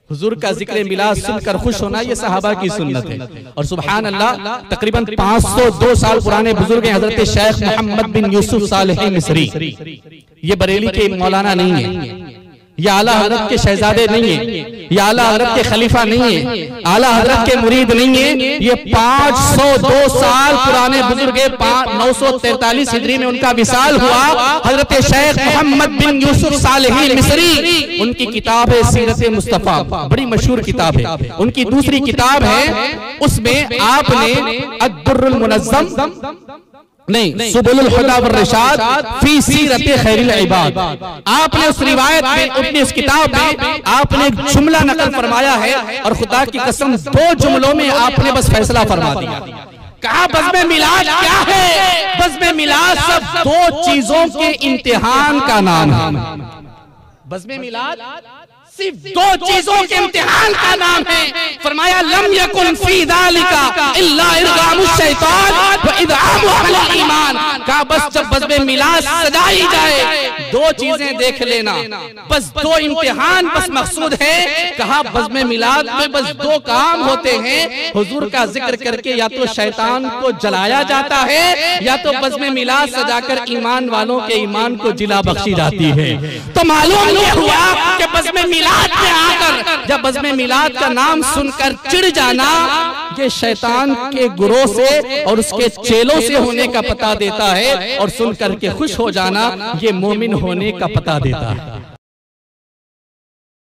हुजूर का जिक्र मिलाद सुनकर खुश होना ये सहाबा की सुन्नत है। और सुभान अल्लाह, तकरीबन 502 साल पुराने बुजुर्ग हैं हजरत शेख मोहम्मद बिन यूसुफ सालेही मिस्री। ये बरेली के मौलाना नहीं है, ये आला हजरत के शहजादे नहीं है, ये आला हजरत के खलीफा नहीं है, आला हजरत के मुरीद नहीं है। ये 502 साल पुराने बुजुर्ग, 943 हिजरी में उनका विसाल हुआ। हजरत शेख मोहम्मद बिन यूसुफ सालेही मिस्री, उनकी किताब है सीरत मुस्तफा, बड़ी मशहूर किताब है। उनकी दूसरी किताब है, उसमें आपने अद्दुर्रुल मुनज़्ज़म नहीं, सुबुलुल हुदा व रिशाद फी सीरत खैरिल इबाद, आपने उस रिवायत में, अपनी उस किताब में आपने एक जुमला नकल फरमाया है और खुदा की कसम 2 जुमलों में आपने बस फैसला फरमा दिया। कहा बज़्म मिलाद क्या है? बज़्म मिलाद सब 2 चीजों के इम्तिहान का नाम है। बज़्म मिलाद सिर्फ 2 चीजों के इम्तिहान का नाम है। फरमाया लम यकुन फी ज़ालिका इल्ला इरगामुश शैतान व इदआमु अहलिल ईमान। कहा बस जब बज़्म मिलाद सजाई जाए 2 चीजें देख लेना, बस 2 इम्तिहान बस मकसूद है। कहा बज़्म मिलाद में बस 2 काम होते हैं, हुजूर का जिक्र करके या तो शैतान को जलाया जाता है या तो बज़्म मिलाद सजाकर ईमान वालों के ईमान को जिला बख्शी जाती है। तो मालूम ये हुआ कि बज़्म मिलाद में आकर जब बज़्म मिलाद का नाम सुनकर चिढ़ जाना, ये शैतान के गुरोह से और उसके चेलों से होने का पता देता है, और सुन करके खुश हो जाना ये मोमिन होने का पता देता है।